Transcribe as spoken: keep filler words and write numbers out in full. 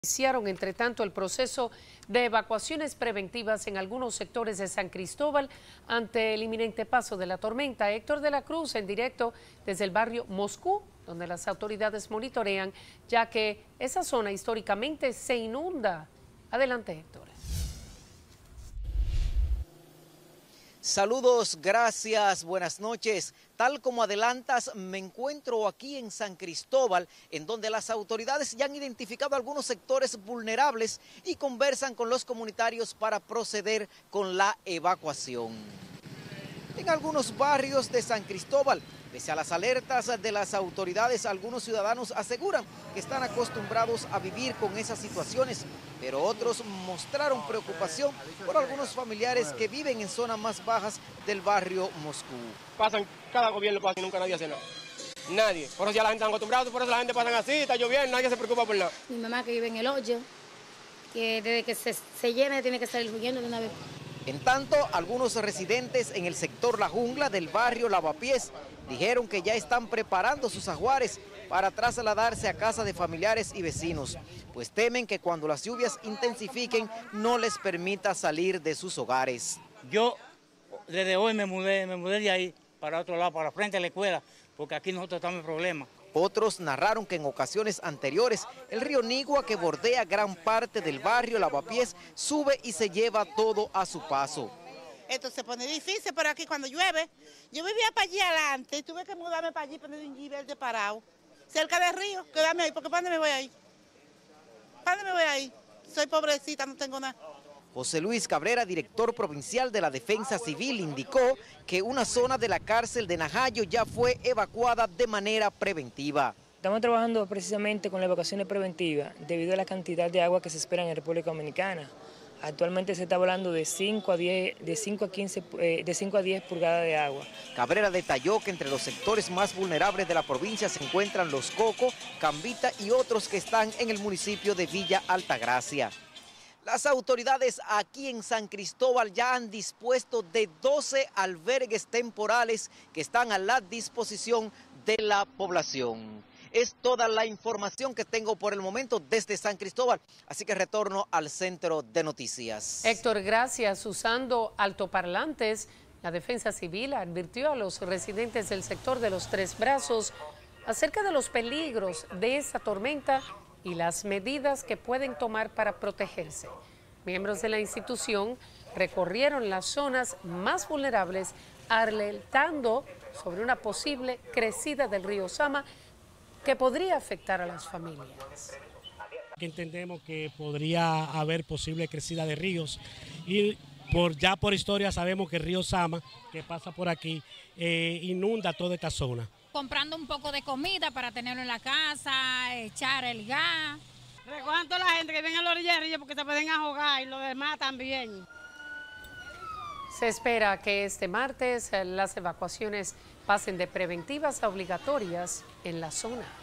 Iniciaron, entre tanto, el proceso de evacuaciones preventivas en algunos sectores de San Cristóbal ante el inminente paso de la tormenta. Héctor de la Cruz, en directo desde el barrio Moscú, donde las autoridades monitorean, ya que esa zona históricamente se inunda. Adelante, Héctor. Saludos, gracias, buenas noches. Tal como adelantas, me encuentro aquí en San Cristóbal, en donde las autoridades ya han identificado algunos sectores vulnerables y conversan con los comunitarios para proceder con la evacuación. En algunos barrios de San Cristóbal, pese a las alertas de las autoridades, algunos ciudadanos aseguran que están acostumbrados a vivir con esas situaciones, pero otros mostraron preocupación por algunos familiares que viven en zonas más bajas del barrio Moscú. Pasan, cada gobierno pasa y nunca nadie hace nada. Nadie. Por eso ya la gente está acostumbrada, por eso la gente pasa así, está lloviendo, nadie se preocupa por nada. Mi mamá que vive en el hoyo, que desde que se, se llene tiene que salir huyendo de una vez. En tanto, algunos residentes en el sector La Jungla del barrio Lavapiés dijeron que ya están preparando sus ajuares para trasladarse a casa de familiares y vecinos, pues temen que cuando las lluvias intensifiquen no les permita salir de sus hogares. Yo desde hoy me mudé, me mudé de ahí para otro lado, para frente a la escuela, porque aquí nosotros estamos en problemas. Otros narraron que en ocasiones anteriores el río Nigua, que bordea gran parte del barrio Lavapiés, sube y se lleva todo a su paso. Esto se pone difícil, pero aquí cuando llueve, yo vivía para allí adelante y tuve que mudarme para allí, poner un nivel de parado, cerca del río, quedarme ahí, porque ¿para dónde me voy ahí? ¿Para dónde me voy ahí? Soy pobrecita, no tengo nada. José Luis Cabrera, director provincial de la Defensa Civil, indicó que una zona de la cárcel de Najayo ya fue evacuada de manera preventiva. Estamos trabajando precisamente con las evacuaciones preventivas debido a la cantidad de agua que se espera en República Dominicana. Actualmente se está hablando de cinco a diez, de cinco a quince, eh, de cinco a diez pulgadas de agua. Cabrera detalló que entre los sectores más vulnerables de la provincia se encuentran Los Cocos, Cambita y otros que están en el municipio de Villa Altagracia. Las autoridades aquí en San Cristóbal ya han dispuesto de doce albergues temporales que están a la disposición de la población. Es toda la información que tengo por el momento desde San Cristóbal, así que retorno al centro de noticias. Héctor, gracias. Usando altoparlantes, la Defensa Civil advirtió a los residentes del sector de Los Tres Brazos acerca de los peligros de esa tormenta y las medidas que pueden tomar para protegerse. Miembros de la institución recorrieron las zonas más vulnerables, alertando sobre una posible crecida del río Sama que podría afectar a las familias. Entendemos que podría haber posible crecida de ríos y por, ya por historia sabemos que el río Sama, que pasa por aquí, eh, inunda toda esta zona. Comprando un poco de comida para tenerlo en la casa, echar el gas. Recojan toda la gente que viene a la orilla del río porque se pueden ahogar y los demás también. Se espera que este martes las evacuaciones pasen de preventivas a obligatorias en la zona.